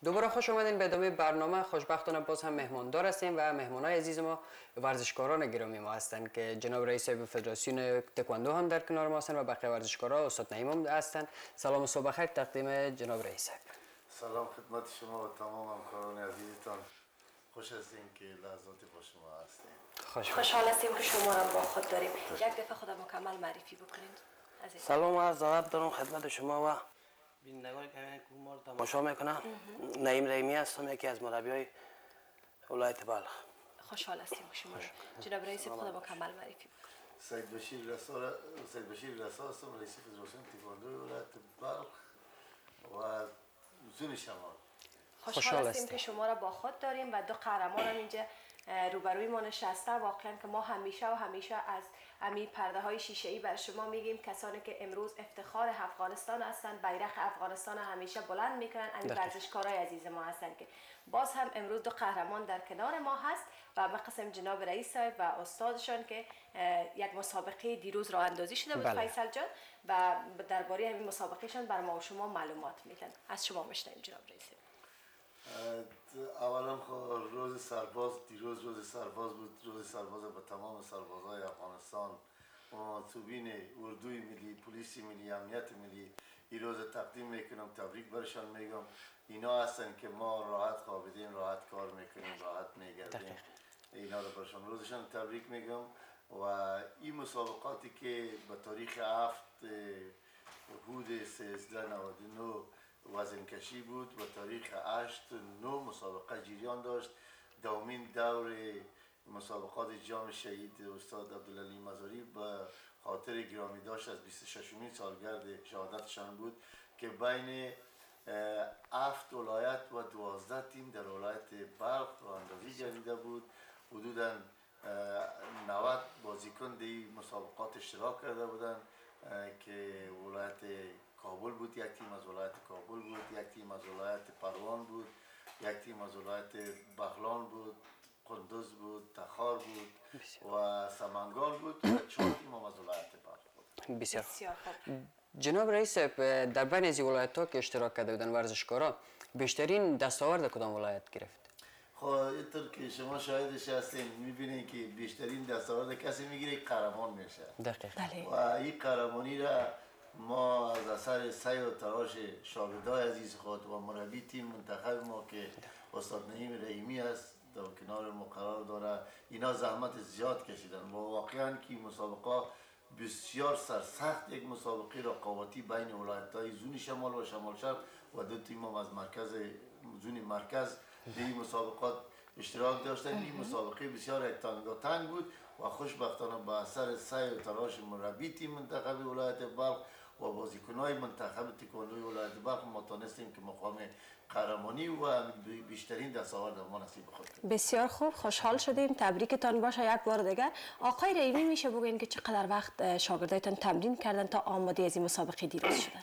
دوباره خوش اومدین به ادامه برنامه. خوشبختانه باز هم مهماندار هستیم و مهمانای عزیز ما ورزشکاران گرامی ما هستند که جناب رئیس فدراسیون تکواندو هم در کنار ما هستند و بقیه ورزشکارا استاد نعیم هم هستند. سلام و صبح بخیر تقدیم جناب رئیس. سلام خدمت شما و تمام همکاران عزیزتان. خوش هستیم که لحظات با شما هستیم. خوشحال هستیم که شما را با خود داریم. یک دفعه خود مکمل معرفی بکنید. سلام عرض ادب دارم خدمت شما و بینندگانی که ما رو تماشا میکنن. نعیم رحیمی هستم، یکی از مربیای ولایت بلخ. خوشحال هستیم که شما جناب رئیس خود مکمل معرفی بکنید. سید بشیر رسا هستم، رئیس فدراسیون تکواندو ولایت بلخ و زون شمال. خوشحال هستیم که شما را با خود داریم و دو قهرمان هم اینجا روبروی ما نشسته. واقعا که ما همیشه از امی پرده های شیشه ای بر شما میگیم کسانی که امروز افتخار افغانستان هستند، بیرق افغانستان همیشه بلند میکنن، امی ورزشکارای عزیز ما هستند که باز هم امروز دو قهرمان در کنار ما هست و به قسم جناب رئیس صاحب و استادشان که یک مسابقه دیروز راه اندازی شده بود فیصل جان و درباره همین مسابقهشان بر ما و شما معلومات میدن. از شما میشنویم جناب رئیس. اولا روز سرباز دیروز روز سرباز بود، روز سرباز به تمام سربازای افغانستان، مناسبین اردوی ملی، پلیس ملی، امنیت ملی این روز تقدیم میکنم، تبریک برشان میگم. اینا هستن که ما راحت خوابیدیم، راحت کار میکنیم، راحت میگردیم. اینا رو برشان روزشان تبریک میگم. و این مسابقاتی که به تاریخ 7 هود 1399 وزن کشی بود و تاریخ 8/9 مسابقه جریان داشت. دومین دور مسابقات جام شهید استاد عبدالعلی مزاری به خاطر گرامی داشت از 26مین سالگرد شهادتشان بود که بین 7 ولایت و 12 تیم در ولایت بلخ راهاندازی گردیده بود. حدوداً 90 بازیکن در مسابقات اشتراک کرده بودند که ولایت کابل بود، یک تیم از ولایت کابل بود، یک تیم از ولایت پروان بود، یک تیم از ولایت بغلان بود، قندوز بود، تخار بود و سمنگان بود و 4 تیم هم از ولایت بلخ بود. بسیار خوب. جناب رئیس، در بین از ولایت‌ها که اشتراک کرده بودن ورزشکارا بیشترین دستاورد کدام ولایت گرفت؟ خب اینطور که شما شاهدش هستین میبینین که بیشترین دستاورد کسی میگیره قهرمان میشه. دقیقاً. و این قهرمانی را ما از اثر سعی و تلاش شاگردای عزیز خود و مربی تیم منتخب ما که استاد نعیم رحیمی است در کنار ما قرار داره، اینا زحمت زیاد کشیدن و واقعا که مسابقه بسیار سرسخت، یک مسابقه رقابتی بین ولایت‌های زون شمال و شمال شرق و دو تیم هم از زون مرکز در این مسابقات اشتراک داشتن. این مسابقه بسیار تنگاتنگ بود و خوشبختانه با اثر سعی و تلاش مربی تیم منتخب ولایت بلخ و بازیکن‌های منتخب تکواندوی ولایت بلخ ما تانستیم که مقام قهرمانی و بیشترین دستاورد ما نصیب خود کنیم. بسیار خوب، خوشحال شدیم. تبریکتان باشه یک بار دیگر. آقای رحیمی میشه بگوین که چقدر وقت شاگردایتان تمرین کردن تا آماده از این مسابقه دیروز شدن؟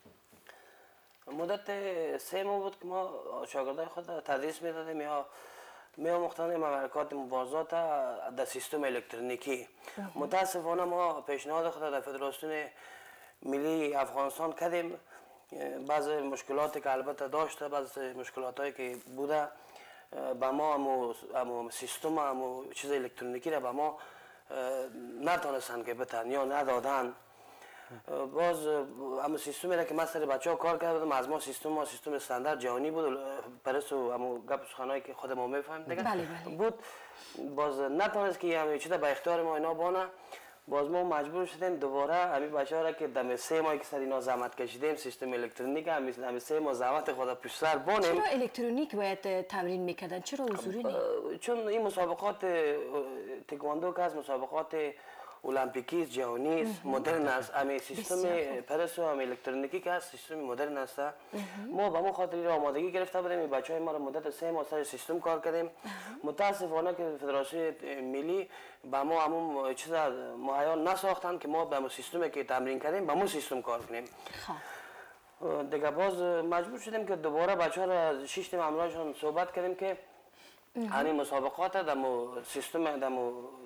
مدت 3 ماه بود که ما شاگردای خود تدریس میدادیم یا مختلف مملکات مبارزات در سیستم الکترونیکی. متاسفانه ما پیشنهاد خود در فدراسیون ملی افغانستان کردیم. بعض مشکلاتی که البته داشته، بعض مشکلاتایی که بوده به ما امو سیستم امو چیز الکترونیکی را به ما نتونستن که بتن یا ندادن. باز امو سیستمی را که من سر بچه ها کار کردم از ما سیستم استاندارد جهانی بود، پرسو امو گپ سخنایی که خود ما میفهمیم دیگه بود. باز نتونست که همین چیزا به اختیار ما اینا بانه. باز ما مجبور شدیم دوباره همین بچه ها را که دم 3 ماه که سر اینا زحمت کشیدیم سیستم الکترونیک همین 3 ماه زحمت خود پیش سر بانیم. چرا الکترونیک باید تمرین میکردن؟ چرا حضوری نه؟ چون این مسابقات تکواندو که از مسابقات المپیکی جهانی است، مدرن است. همین سیستم پرسو هم الکترونیکی که هست سیستم مدرن است. ما به ما خاطر آمادگی گرفته بودیم، این بچهای ما را مدت 3 ماه سر سیستم کار کردیم. متاسفانه که فدراسیون ملی به ما همون چیزا مهیا نساختن که ما به همون سیستمی که تمرین کردیم به همون سیستم کار کنیم. دیگه باز مجبور شدیم که دوباره بچه‌ها را 6 تیم همراهشون صحبت کردیم که همین مسابقات در سیستم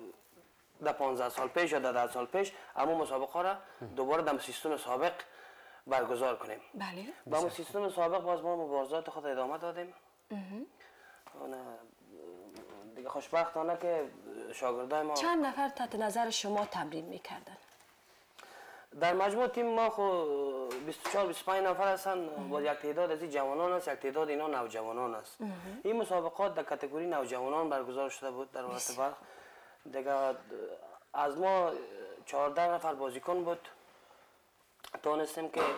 در 15 سال پیش یا در 10 سال پیش همون مسابقه را دوباره در سیستم سابق برگزار کنیم. بله. با همون سیستم سابق باز ما مبارزات خود ادامه دادیم. دیگه خوشبختانه که شاگردای ما چند نفر تحت نظر شما تمرین میکردن؟ در مجموع تیم ما خو 24-25 نفر هستن. با یک تعداد از این جوانان است، یک تعداد اینا نوجوانان است. این مسابقات در کاتگوری نوجوانان برگزار شده بود در وقت برق. دیگه از ما 14 نفر بازیکن بود. تونستیم که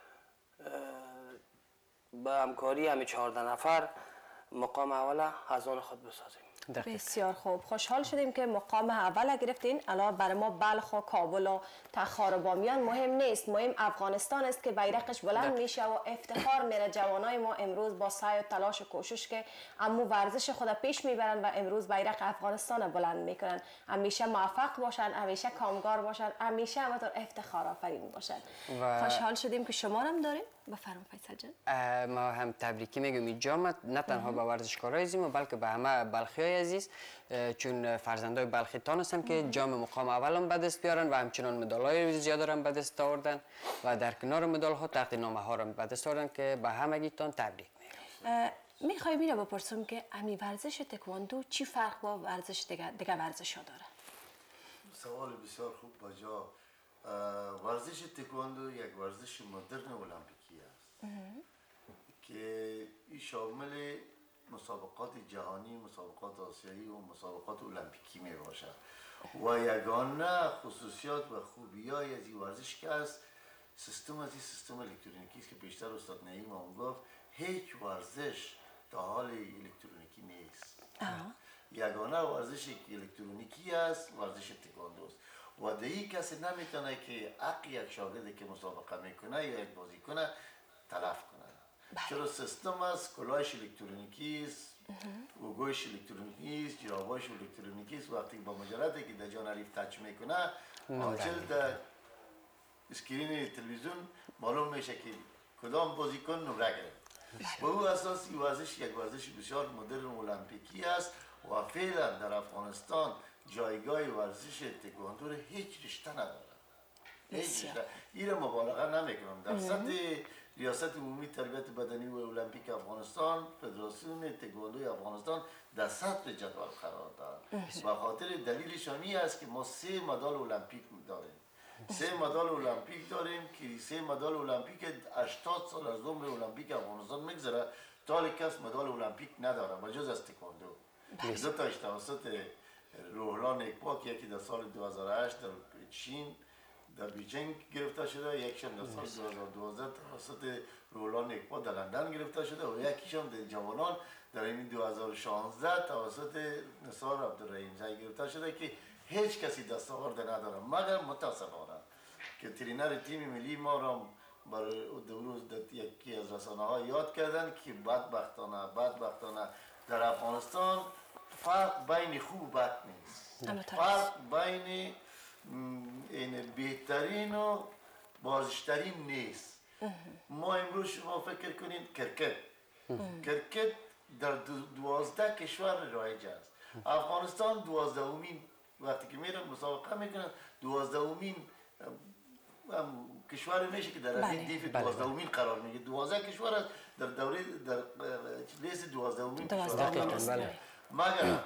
با همکاری همین 14 نفر مقام اول از آن خود بسازیم. بسیار خوب، خوشحال شدیم که مقام اول گرفتین. الان برای ما بلخ و کابل و تخار و بامیان مهم نیست، مهم افغانستان است که بیرقش بلند میشه و افتخار میره. جوانای ما امروز با سعی و تلاش و کوشش که امو ورزش خود پیش میبرن و امروز بیرق افغانستان بلند میکنن. همیشه موفق باشن، همیشه کامگار باشن، همیشه همطور افتخار آفرین باشن. خوشحال شدیم که شما هم داریم. بفرمایید فیصل جان. ما هم تبریکی میگم اینجا، نه تنها به ورزشکارای عزیز بلکه به همه بلخیای عزیز، چون فرزندای بلخیتان هستن که جام مقام اول هم به دست بیارن و همچنان مدالای زیاد هم به دست آوردن و در کنار مدال ها تقدیرنامه ها هم به دست آوردن که به همگیتان تبریک میگم. میخوایم اینو بپرسم که امی ورزش تکواندو چی فرق با ورزش دیگه ورزش ها داره؟ سوال بسیار خوب بجا. ورزش تکواندو یک ورزش مدرن المپیکی است که این شامل مسابقات جهانی، مسابقات آسیایی و مسابقات المپیکی می باشد و یگانه خصوصیات و خوبیای از این ورزش که است سیستم الکترونیکی است که بیشتر استاد نعیم هم گفت هیچ ورزش در حال الکترونیکی نیست. یگانه ورزش الکترونیکی است ورزش تکواندو است و دیگه کسی نمیتونه که حق یک شاگردی که مسابقه میکنه یا یک بازیکن تلف کنه. چرا سیستم است، کلاهش الکترونیکی است، اوگوش الکترونیکی است، جراباش الکترونیکی است. وقتی با مجردی که در جان علیف تچ میکنه آجل در اسکرین تلویزیون معلوم میشه که کدام بازیکن نمره گرفت. به او اساس این ورزش یک ورزش بسیار مدرن المپیکی است و فعلا در افغانستان جایگاه ورزش تکواندو هیچ رشته نداره. هیچ رشته. این را مبالغه نمیکنم. در سطح ریاست عمومی تربیت بدنی و المپیک افغانستان، فدراسیون تکواندو افغانستان در صدر جدول قرار دارد. به خاطر دلیلش این است که ما 3 مدال المپیک داریم. 3 مدال المپیک داریم که 3 مدال المپیک 80 سال از عمر المپیک افغانستان میگذره تا کس مدال المپیک نداره بجز از تکواندو. دو تاش توسط روحلان اکباک، یکی در سال 2008 در چین در بیجینگ گرفته شده، یکیشم در سال 2012 توسط روحلان اکباک در لندن گرفته شده و یکیشم در جوانان در این 2016 توسط نثار عبدالرحیم زی گرفته شده که هیچ کسی دستاورد نداره مگر متاسفانه که ترینر تیم ملی ما را برای روز یکی از رسانه ها یاد کردن که بدبختانه در افغانستان فرق بین خوب و بد نیست. فرق بین بهترین و بازشترین نیست. ما امروز شما فکر کنید کرکت در 12 کشور رایج است. افغانستان 12مین وقتی که میرن مسابقه میکنن 12مین کشور میشه که در ردیف 12مین قرار میگیره. 12 کشور است در دوره در لیست 12مین کشور. مگر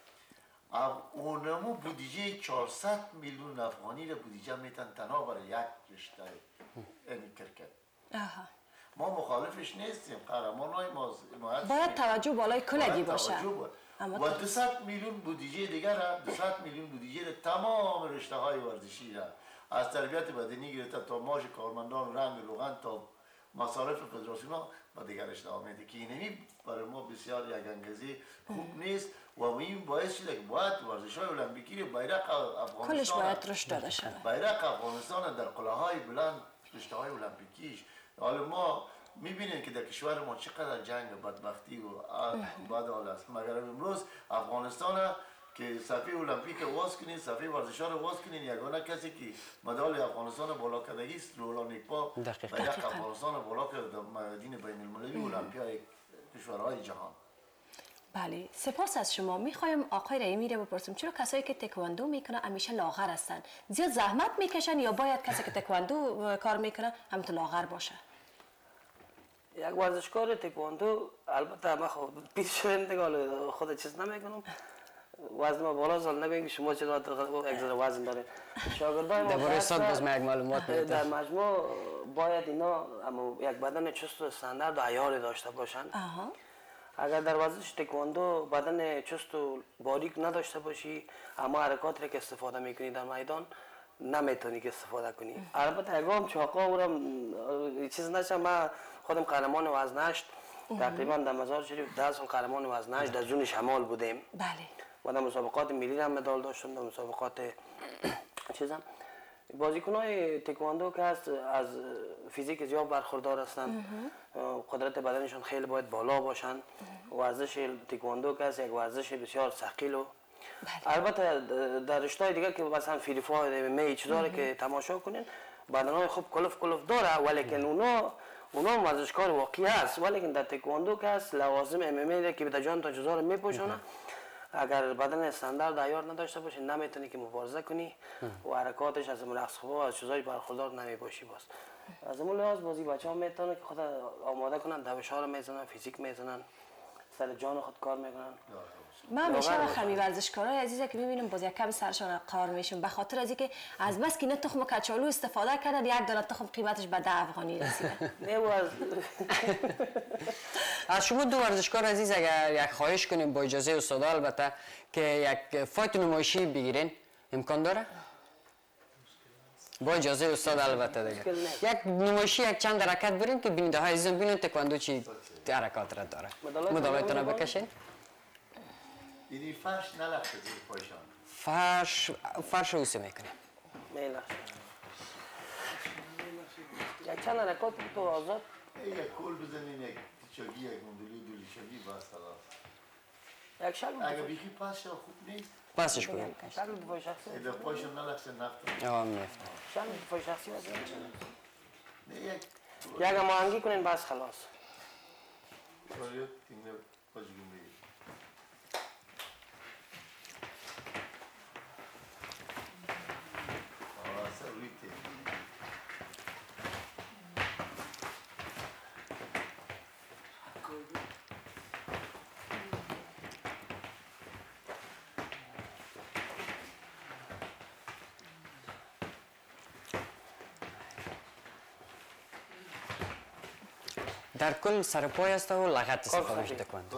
اونمو بودجه 400 میلیون افغانی را بودجه میتن تنها برای یک رشته این کرکت. ما مخالفش نیستیم، قهرمانای ما باید توجه بالای کلگی باشه و 200 میلیون بودجه دیگر را 200 میلیون بودجه تمام رشته های ورزشی را از تربیت بدنی گرفته تا معاش کارمندان، رنگ روغن تا مصارف فدراسیون ها و دیگر رشته ها میده که اینمی برای ما بسیار یک انگیزه خوب نیست و این باعث شده که باید ورزش های المپیکی بیرق افغانستان کلش باید رشد داده شود. بیرق افغانستان در قله‌های بلند رشته های المپیکیش. حالا ما میبینیم که در کشور ما چقدر جنگ و بدبختی و بد حال است، مگر امروز افغانستان که صفحه المپیک واس کنین، صفحه ورزش‌ها رو واس کنین، یگانه کسی که مدال افغانستان بالا کردگی است روحلان اکبا بیرق افغانستان بالا کرده در میادین بین المللی المپیای کشورهای جهان. بله، سپاس از شما. میخوایم آقای رحیمی رو بپرسیم چرا کسایی که تکواندو میکنن همیشه لاغر هستن؟ زیاد زحمت میکشن یا باید کسی که تکواندو کار میکنه همینطور لاغر باشه؟ یک ورزشکار تکواندو البته من خود پیش شوندگان خود چیز نمیکنم، وزن ما بالا سال نبینید شما چرا یک ذره وزن داره. شاگردای ما درباره استاد باز یک معلومات میده. در مجموع باید اینا یک بدن چست و استاندارد و عیاری داشته باشند. اگر در ورزش تکواندو بدن چست و باریک نداشته باشی، اما حرکاتی که استفاده میکنی در میدان نمیتونی که استفاده کنی. البته اگرم چاقا ورم چیز نشه، من خودم قهرمان وزن 8 تقریبا در مزار شریف 10 سال قهرمان وزن 8 در زون شمال بودیم. بله. و در مسابقات ملی هم مدال داشتم، در مسابقات چیزم. بازیکن‌های تکواندو که هست از فیزیک زیاد برخوردار هستند، قدرت بدنشان خیلی باید بالا باشند. ورزش تکواندو که هست یک ورزش بسیار ثقیل و البته در رشته‌های دیگه که مثلا فیلیپا می چه داره که تماشا کنین بدنهای خوب کلف داره، ولی اونا ورزشکار واقعی هست، ولی در تکواندو که هست لوازم MMA که به جان تا جزا رو میپوشونه. اگر بدن استاندارد عیار نداشته باشی نمیتونی که مبارزه کنی و حرکاتش از رقص خوب و از چیزای برخوردار نمیباشی. باز از اون لحاظ بازی بچه‌ها میتونن که خود آماده کنن، دوشار میزنن، فیزیک میزنن، سر جان خود کار میکنن. من همیشه وقت همی ورزشکارای عزیزه که میبینم باز یک کم سرشان قار میشون به خاطر از اینکه از بس که نه تخم کچالو استفاده کردن یک دانه تخم قیمتش به 10 افغانی رسیده. از شما دو ورزشکار عزیز اگر یک خواهش کنیم با اجازه استاد البته که یک فایت نمایشی بگیرین امکان داره؟ با اجازه استاد البته دیگه یک نمایشی یک چند حرکت بریم که بیننده های عزیزم ببینن تکواندو چی حرکات را داره. مدالاتون رو بکشین. یعنی فرش نلخته زیر پایشان. فرش رو اوسه میکنه. میله. یک چند حرکات تو آزاد. یک کل بزنین، یک چاگی، یک دولی چاگی بس خلاص. یک شکل. اگه بیخی پاسش خوب نیست. پاسش کنیم. شکل دفاع شخصی. در پایشان نلخته نفته. آه میفته. شکل دفاع شخصی واسه. نه یک ماهنگی کنین بس خلاص. باید اینو بازیگون بگیر. در کل سر پای است و لغت استفاده میشه تکواندو.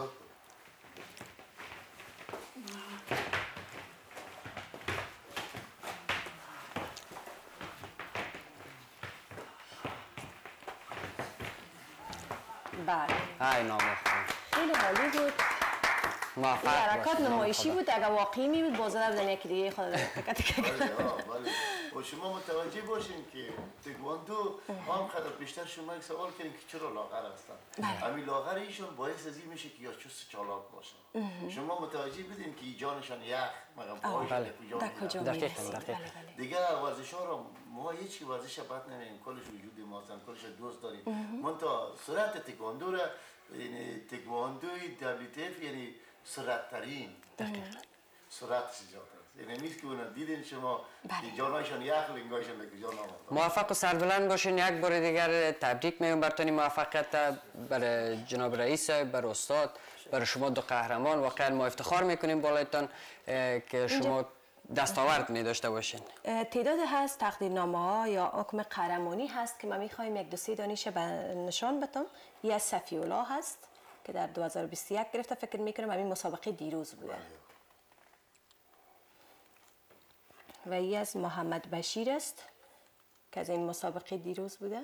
بله. های نامخون. خیلی عالی بود. موفق حرکات نمایشی بود، اگر واقعی می بود بازار بزنی یکی دیگه خود بله. و شما متوجه باشین که تکواندو هم خدا بیشتر شما یک سوال کردین که چرا لاغر هستن. همین لاغر ایشون باعث از این میشه که یا چست چالاک باشن. شما متوجه بدین که جانشان یخ مگم پایشان دقیقاً. دیگه ورزش‌ها رو ما هیچ ورزش بد نمی‌کنیم، کلش وجود ما هستن، کلش دوست داریم. من تا سرعت تکواندو را یعنی تکواندوی WTF یعنی سرعت ترین سرعت زیاد است. یعنی میست که اون دیدین شما جانایشان یخ لنگایشان لکه جان آمد. موفق و سربلند باشین. یک بار دیگر تبریک میگم براتون موفقیت، برای جناب رئیس، برای استاد، برای شما دو قهرمان. واقعا ما افتخار میکنیم بالایتان که شما دستاورد می داشته باشین. تعداد هست تقدیرنامه ها یا حکم قهرمانی هست که ما میخوایم یک دو سه دانیشه نشان بدم. یه از صفی‌الله هست که در 2021 گرفته، فکر میکنم همین مسابقه دیروز بوده. و یه از محمد بشیر است که از این مسابقه دیروز بوده.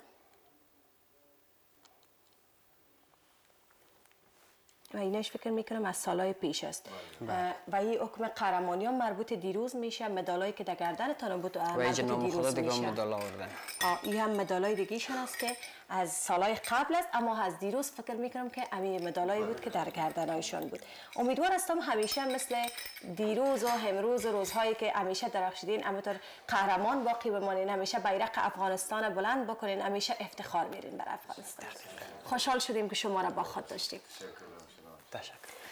و اینش فکر میکنم از سالهای پیش است. و این حکم قهرمانی ها مربوط دیروز میشه، مدالایی که در گردنتان بود مربوط دیروز میشه. این هم مدالای دیگه‌شون است که از سالهای قبل است، اما از دیروز فکر میکنم که همین مدالایی بود که در گردنایشان بود. امیدوار هستم همیشه مثل دیروز و امروز و روزهایی که همیشه درخشیدین همینطور قهرمان باقی بمانین، همیشه بیرق افغانستان بلند بکنین، همیشه افتخار میرین بر افغانستان. خوشحال شدیم که شما را با خود داشتیم. تشکر.